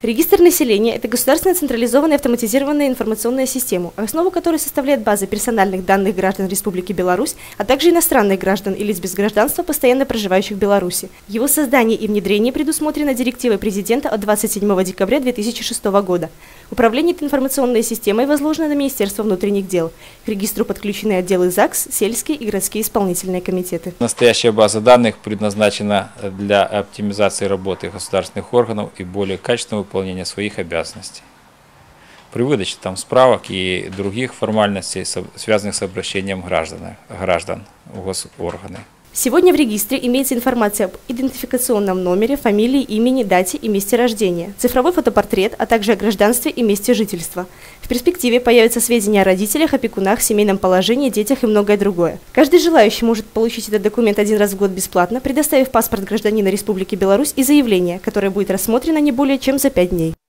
Регистр населения – это государственная централизованная автоматизированная информационная система, основу которой составляет база персональных данных граждан Республики Беларусь, а также иностранных граждан и лиц без гражданства, постоянно проживающих в Беларуси. Его создание и внедрение предусмотрено директивой президента от 27 декабря 2006 года. Управление информационной системой возложено на Министерство внутренних дел. К регистру подключены отделы ЗАГС, сельские и городские исполнительные комитеты. Настоящая база данных предназначена для оптимизации работы государственных органов и более качественного выполнения своих обязанностей. При выдаче там справок и других формальностей, связанных с обращением граждан в госорганы. Сегодня в регистре имеется информация об идентификационном номере, фамилии, имени, дате и месте рождения, цифровой фотопортрет, а также о гражданстве и месте жительства. В перспективе появятся сведения о родителях, опекунах, семейном положении, детях и многое другое. Каждый желающий может получить этот документ один раз в год бесплатно, предоставив паспорт гражданина Республики Беларусь и заявление, которое будет рассмотрено не более чем за 5 дней.